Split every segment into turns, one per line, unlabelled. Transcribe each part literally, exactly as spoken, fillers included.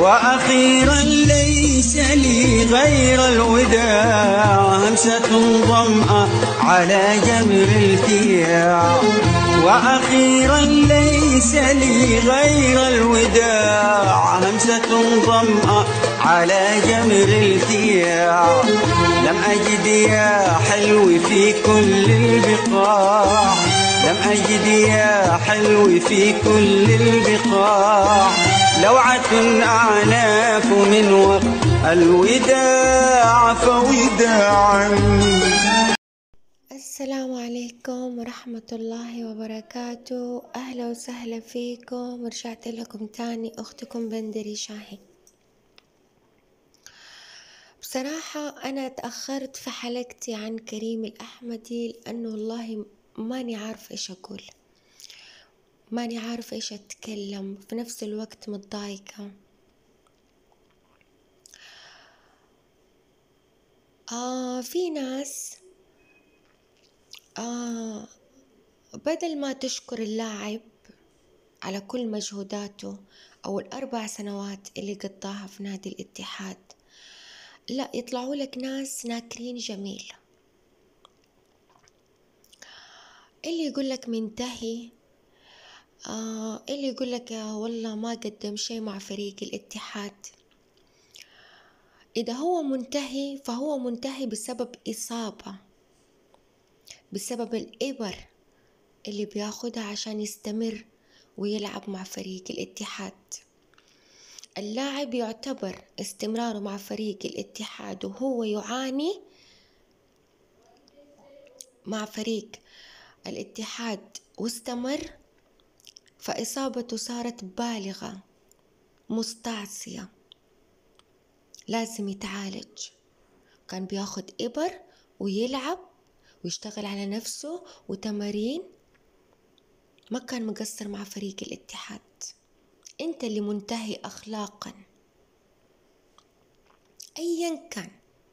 وأخيرا ليس لي غير الوداع، همسة ظمأ على جمر الكياع. وأخيرا ليس لي غير الوداع، همسة ظمأ على جمر الكياع. لم أجد يا حلو في كل البقاع، لم أجد يا حلو في كل البقاع لوعة أعناف من وقت الوداع فوداعا.
السلام عليكم ورحمة الله وبركاته. أهلا وسهلا فيكم، رجعت لكم تاني أختكم بندري شاهين. بصراحة أنا تأخرت في حلقتي عن كريم الأحمدي لأنه والله ماني عارفة إيش أقول، ماني عارفة إيش أتكلم، في نفس الوقت متضايقة. آه في ناس آه بدل ما تشكر اللاعب على كل مجهوداته أو الأربع سنوات اللي قضاها في نادي الاتحاد، لا يطلعوا لك ناس ناكرين جميل، اللي يقول لك منتهي، آه اللي يقول لك والله ما قدم شيء مع فريق الاتحاد. إذا هو منتهي فهو منتهي بسبب إصابة، بسبب الإبر اللي بياخدها عشان يستمر ويلعب مع فريق الاتحاد. اللاعب يعتبر استمراره مع فريق الاتحاد وهو يعاني مع فريق الاتحاد واستمر، فإصابته صارت بالغة مستعصية، لازم يتعالج. كان بياخد إبر ويلعب ويشتغل على نفسه وتمارين، ما كان مقصر مع فريق الاتحاد. انت اللي منتهي أخلاقا أيا كان.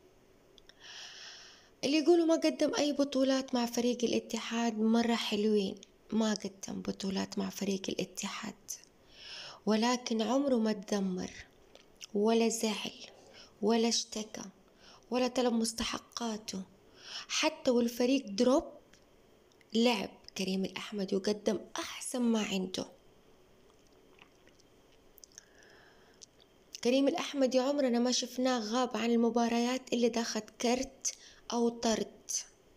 اللي يقولوا ما قدم أي بطولات مع فريق الاتحاد مرة حلوين، ما قدم بطولات مع فريق الاتحاد، ولكن عمره ما تذمر ولا زعل ولا اشتكى ولا طلب مستحقاته. حتى والفريق دروب لعب كريم الأحمدي وقدم أحسن ما عنده. كريم الأحمدي عمرنا ما شفناه غاب عن المباريات إلا داخل كرت أو طرد.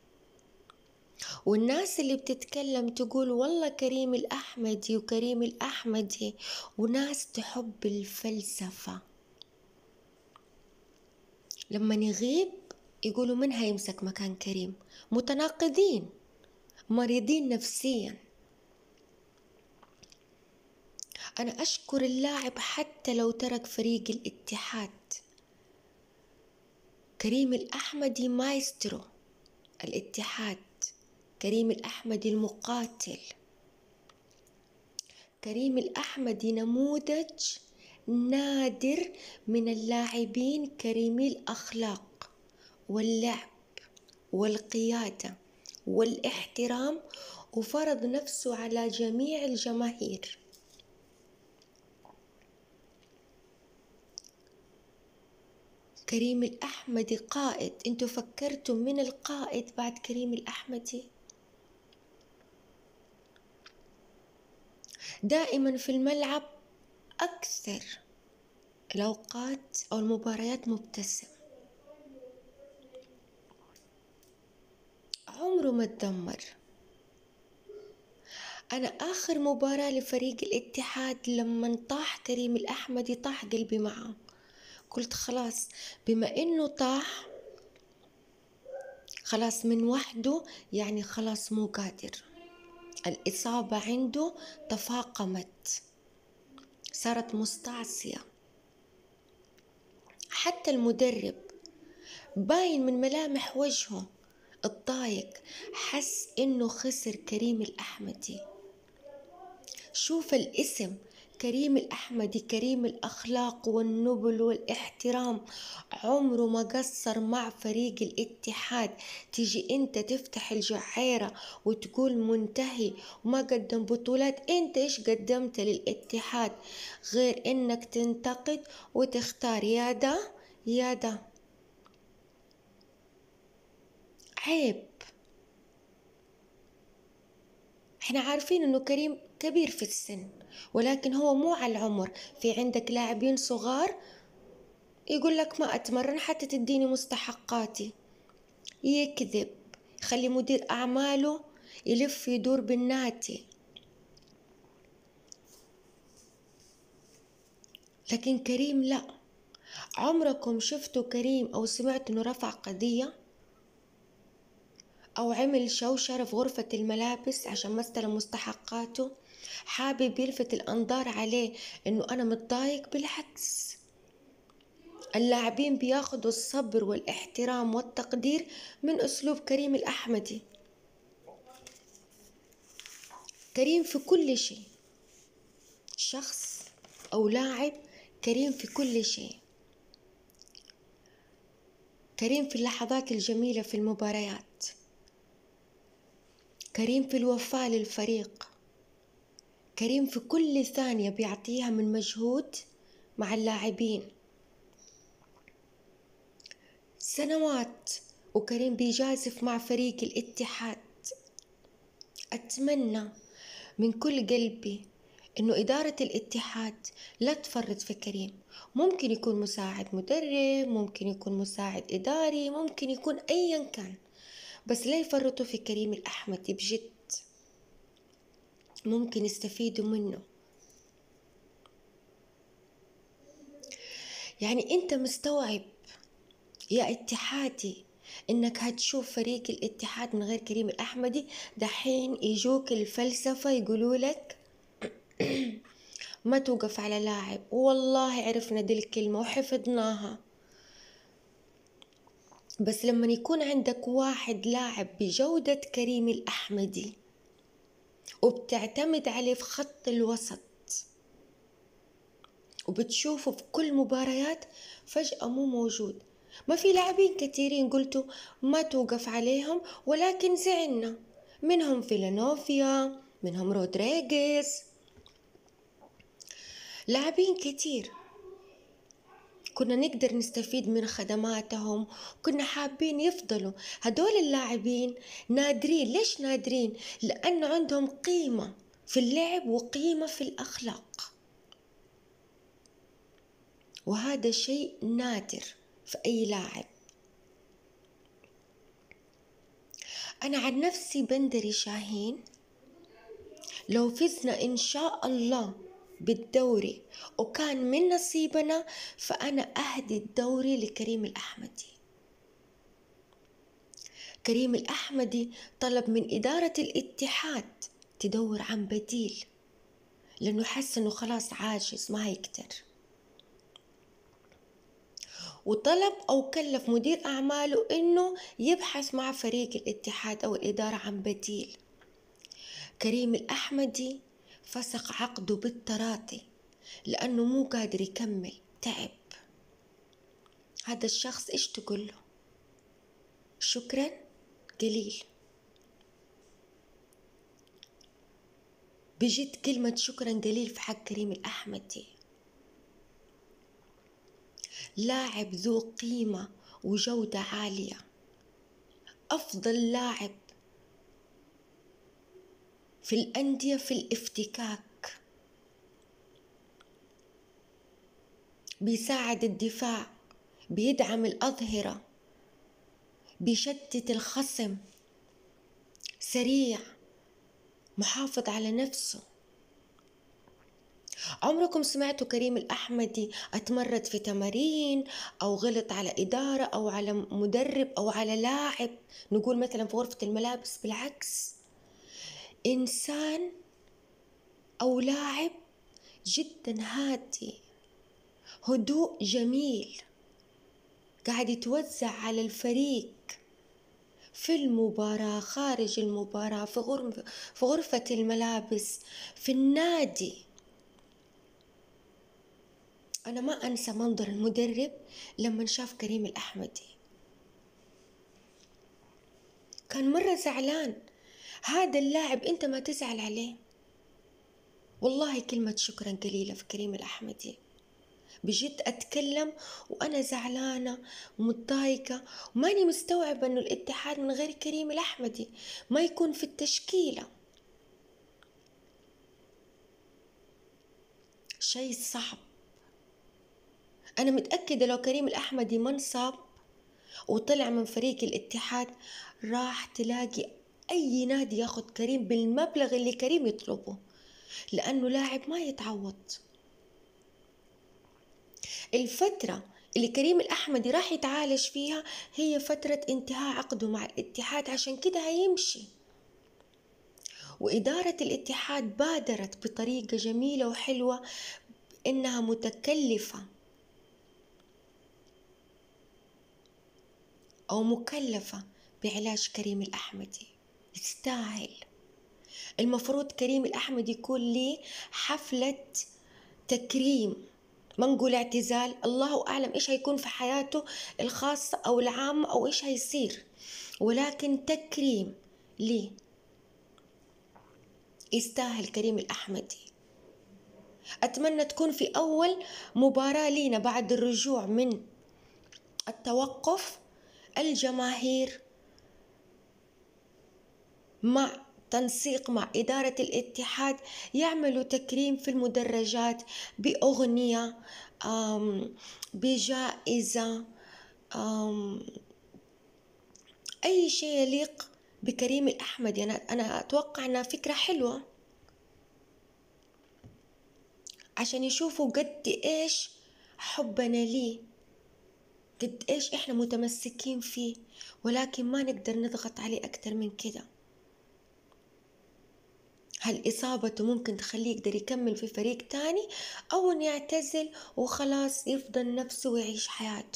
والناس اللي بتتكلم تقول والله كريم الأحمدي وكريم الأحمدي، وناس تحب الفلسفة، لما يغيب يقولوا من هيمسك مكان كريم. متناقضين، مريضين نفسيا. أنا أشكر اللاعب حتى لو ترك فريق الاتحاد. كريم الأحمدي مايسترو الاتحاد، كريم الأحمدي المقاتل، كريم الأحمدي نموذج نادر من اللاعبين كريمي الأخلاق واللعب والقيادة والاحترام، وفرض نفسه على جميع الجماهير. كريم الأحمدي قائد. انتوا فكرتم من القائد بعد كريم الأحمدي؟ دائما في الملعب أكثر الأوقات أو المباريات مبتسم، عمره ما تدمر. أنا آخر مباراة لفريق الاتحاد لما طاح كريم الأحمدي طاح قلبي معه. قلت خلاص بما إنه طاح خلاص من وحده، يعني خلاص مو قادر، الإصابة عنده تفاقمت، صارت مستعصية. حتى المدرب باين من ملامح وجهه اتضايق، حس إنه خسر كريم الأحمدي. شوف الاسم كريم الأحمدي كريم الأخلاق والنبل والاحترام، عمره ما قصر مع فريق الاتحاد. تيجي انت تفتح الجعيرة وتقول منتهي وما قدم بطولات؟ انت ايش قدمت للاتحاد غير انك تنتقد وتختار يا ده يا ده؟ عيب. احنا عارفين انه كريم كبير في السن، ولكن هو مو على العمر. في عندك لاعبين صغار يقول لك ما اتمرن حتى تديني مستحقاتي، يكذب، يخلي مدير اعماله يلف يدور بالنادي. لكن كريم لا. عمركم شفتوا كريم او سمعتوا انه رفع قضية او عمل شوشرة في غرفة الملابس عشان ما استلم مستحقاته؟ حابب يلفت الانظار عليه انه انا متضايق؟ بالعكس، اللاعبين بياخدوا الصبر والاحترام والتقدير من اسلوب كريم الاحمدي. كريم في كل شيء، شخص او لاعب، كريم في كل شيء. كريم في اللحظات الجميلة في المباريات، كريم في الوفاء للفريق، كريم في كل ثانية بيعطيها من مجهود مع اللاعبين. سنوات وكريم بيجازف مع فريق الاتحاد. أتمنى من كل قلبي إنه إدارة الاتحاد لا تفرط في كريم. ممكن يكون مساعد مدرب، ممكن يكون مساعد إداري، ممكن يكون أيا كان، بس لا يفرطوا في كريم الأحمدي بجد. ممكن يستفيدوا منه. يعني أنت مستوعب يا اتحادي إنك هتشوف فريق الاتحاد من غير كريم الأحمدي؟ دحين يجوك الفلسفة يقولوا لك ما توقف على لاعب. والله عرفنا دي الكلمة وحفظناها، بس لما يكون عندك واحد لاعب بجودة كريم الأحمدي وبتعتمد عليه في خط الوسط وبتشوفه في كل مباريات، فجأة مو موجود. ما في لاعبين كثيرين قلتوا ما توقف عليهم ولكن زعلنا منهم، فيلانوفيا، منهم رودريغيز، لاعبين كتير كنا نقدر نستفيد من خدماتهم، كنا حابين يفضلوا. هدول اللاعبين نادرين. ليش نادرين؟ لأنه عندهم قيمة في اللعب وقيمة في الأخلاق، وهذا شيء نادر في أي لاعب. أنا عن نفسي بندري شاهين لو فزنا إن شاء الله بالدوري وكان من نصيبنا، فأنا أهدي الدوري لكريم الأحمدي. كريم الأحمدي طلب من إدارة الاتحاد تدور عن بديل، لأنه حس أنه خلاص عاجز ما هيقدر، وطلب أو كلف مدير أعماله أنه يبحث مع فريق الاتحاد أو الإدارة عن بديل. كريم الأحمدي فسخ عقده بالتراضي لأنه مو قادر يكمل، تعب. هذا الشخص إيش تقول له؟ شكرا قليل، بجد كلمة شكرا قليل في حق كريم الأحمدي. لاعب ذو قيمة وجودة عالية، أفضل لاعب في الأندية في الافتكاك، بيساعد الدفاع، بيدعم الأظهرة، بيشتت الخصم، سريع، محافظ على نفسه. عمركم سمعتوا كريم الأحمدي اتمرد في تمارين أو غلط على إدارة أو على مدرب أو على لاعب؟ نقول مثلا في غرفة الملابس. بالعكس، إنسان أو لاعب جدا هادي، هدوء جميل، قاعد يتوزع على الفريق في المباراة، خارج المباراة، في غرفة, في غرفة الملابس، في النادي. أنا ما أنسى منظر المدرب لما شاف كريم الأحمدي، كان مرة زعلان. هذا اللاعب أنت ما تزعل عليه. والله كلمة شكرا قليلة في كريم الأحمدي، بجد أتكلم وأنا زعلانة ومتضايقة، وماني مستوعبة أنه الاتحاد من غير كريم الأحمدي ما يكون في التشكيلة. شيء صعب. أنا متأكدة لو كريم الأحمدي ما انصاب وطلع من فريق الاتحاد راح تلاقي أي نادي ياخد كريم بالمبلغ اللي كريم يطلبه، لأنه لاعب ما يتعوض. الفترة اللي كريم الأحمدي راح يتعالج فيها هي فترة انتهاء عقده مع الاتحاد، عشان كده هيمشي. وإدارة الاتحاد بادرت بطريقة جميلة وحلوة إنها متكلفة أو مكلفة بعلاج كريم الأحمدي. يستاهل. المفروض كريم الأحمدي يكون ليه حفلة تكريم، ما نقول اعتزال، الله أعلم إيش هيكون في حياته الخاصة أو العامة أو إيش هيصير، ولكن تكريم ليه. يستاهل كريم الأحمدي. أتمنى تكون في أول مباراة لينا بعد الرجوع من التوقف الجماهير مع تنسيق مع إدارة الاتحاد يعملوا تكريم في المدرجات بأغنية، بجائزة، أي شيء يليق بكريم الأحمدي. أنا أنا أتوقع أنها فكرة حلوة عشان يشوفوا قد إيش حبنا ليه، قد إيش إحنا متمسكين فيه، ولكن ما نقدر نضغط عليه أكتر من كده. هل إصابته ممكن تخليه يقدر يكمل في فريق تاني، أو إنه يعتزل وخلاص يفضل نفسه ويعيش حياته.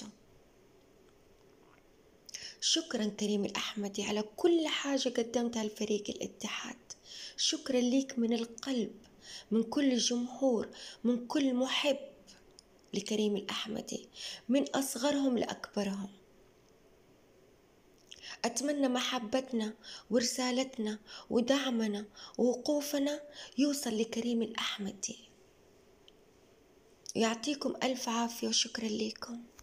شكرا كريم الأحمدي على كل حاجة قدمتها لفريق الاتحاد. شكرا ليك من القلب، من كل جمهور، من كل محب لكريم الأحمدي، من أصغرهم لأكبرهم. أتمنى محبتنا ورسالتنا ودعمنا ووقوفنا يوصل لكريم الأحمدي. يعطيكم ألف عافية وشكرا لكم.